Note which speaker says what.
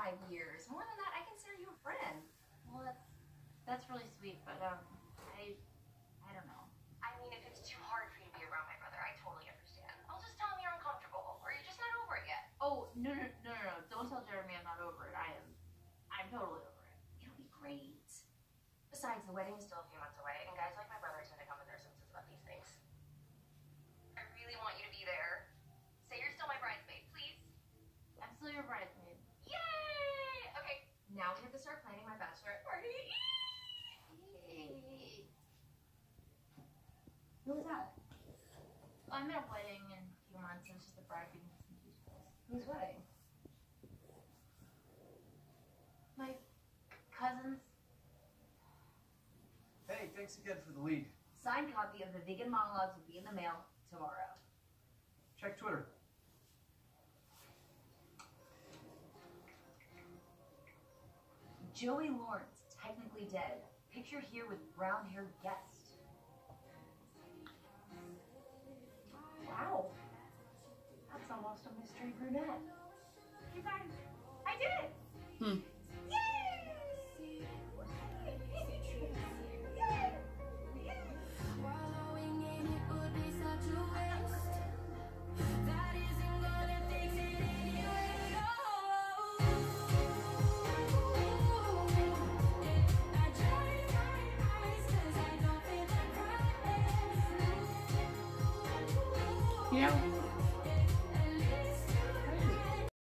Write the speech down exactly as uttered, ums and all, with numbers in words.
Speaker 1: five years. More than that, I consider you a friend.
Speaker 2: Well, that's that's really sweet, but um, I I don't know.
Speaker 1: I mean, if it's too hard for you to be around my brother, I totally understand. I'll just tell him you're uncomfortable, or you're just not over it yet.
Speaker 2: Oh no no no no no! Don't tell Jeremy I'm not over it. I am. I'm totally over it.
Speaker 1: It'll be great. Besides, the wedding is still a few months away, and guys like my brother tend to come to their senses about these things. I really want you to be there. Say you're still my bridesmaid, please.
Speaker 2: I'm still your bridesmaid.
Speaker 1: Yay! Okay, now we have to start planning my bachelorette party.
Speaker 2: Yay!
Speaker 1: Who was that?
Speaker 2: I'm at a wedding in a few months. It's just a bride getting some details.
Speaker 1: Whose wedding?
Speaker 2: My cousins.
Speaker 3: Hey, thanks again for the lead.
Speaker 1: Signed copy of the vegan monologues will be in the mail tomorrow.
Speaker 3: Check Twitter.
Speaker 1: Joey Lawrence, technically dead. Pictured here with brown-haired guest. Wow. That's almost a mystery brunette. You guys, I did it!
Speaker 4: Hmm. You know,